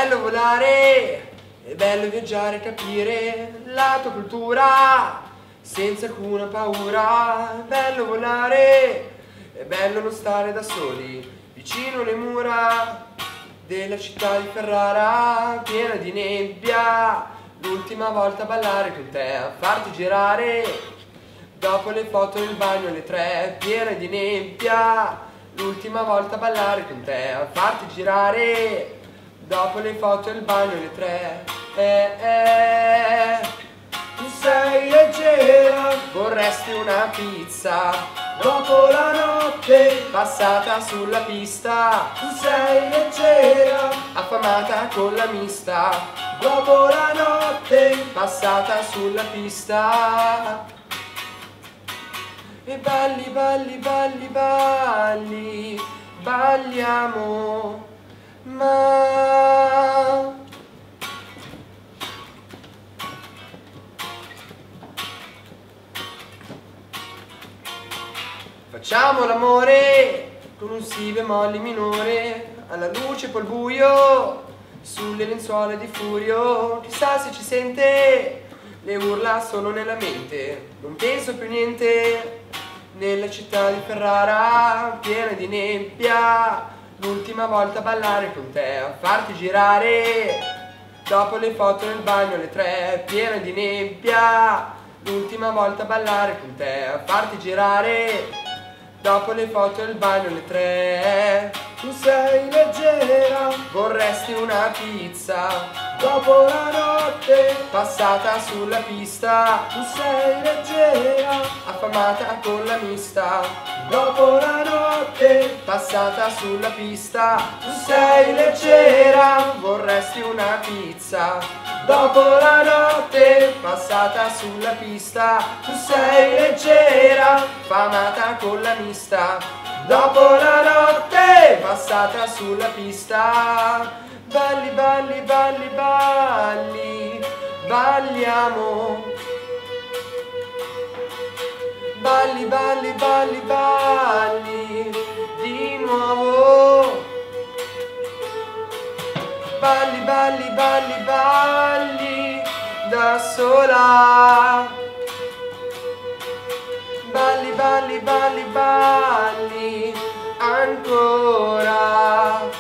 bello volare, è bello viaggiare e capire la tua cultura senza alcuna paura. È bello volare, è bello non stare da soli vicino alle mura della città di Ferrara piena di nebbia. L'ultima volta a ballare con te, a farti girare dopo le foto nel bagno alle 3 piena di nebbia. L'ultima volta a ballare con te, a farti girare dopo le foto nel bagno alle 3. Tu sei leggera, Vorresti una pizza dopo la notte. passata sulla pista, Tu sei leggera, affamata con la mista dopo la notte. passata sulla pista. E balli, balli, balli, balli, balliamo, ma facciamo l'amore con un si bemolle minore, alla luce poi al buio, sulle lenzuola di furio. Chissà se ci sente, le urla solo nella mente, non penso più niente. Nella città di Ferrara piena di nebbia, l'ultima volta a ballare con te, a farti girare dopo le foto nel bagno alle 3 piena di nebbia. L'ultima volta a ballare con te, a farti girare dopo le foto nel bagno alle 3. Tu sei leggera, Vorresti una pizza dopo la notte. passata sulla pista, Tu sei leggera, affamata con la mista dopo la notte. passata sulla pista. Tu sei leggera, Vorresti una pizza dopo la notte. passata sulla pista. Tu sei leggera, Affamata con la mista dopo la notte. passata sulla pista. Balli, balli, balli, balli, balliamo. Balli, balli, balli, balli, di nuovo. Balli, balli, balli, balli, da sola. Balli, balli, balli, balli, ancora.